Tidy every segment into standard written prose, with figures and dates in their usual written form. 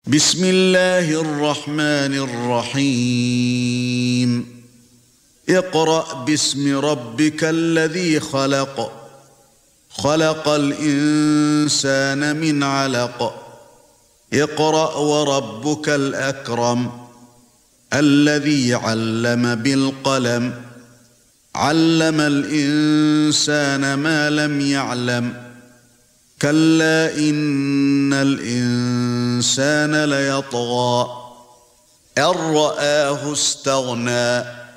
بسم الله الرحمن الرحيم اقرأ باسم ربك الذي خلق خلق الإنسان من علق اقرأ وربك الأكرم الذي علم بالقلم علم الإنسان ما لم يعلم كلا إن الإنسان ليطغى أن رآه استغنى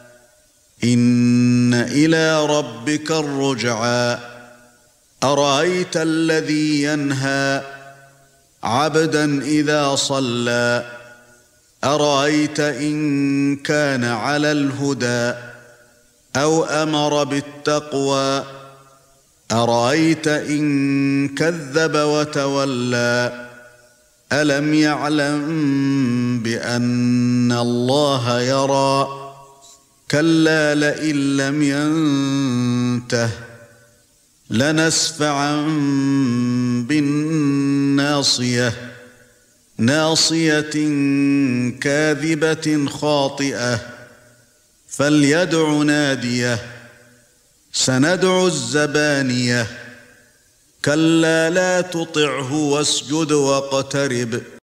إن إلى ربك الرجعى أرأيت الذي ينهى عبدا إذا صلى أرأيت إن كان على الهدى أو أمر بالتقوى أرأيت إن كذب وتولى ألم يعلم بأن الله يرى كلا لئن لم ينته لنسفعا بالناصية ناصية كاذبة خاطئة فليدع ناديه سندع الزبانية كلا لا تطعه واسجد واقترب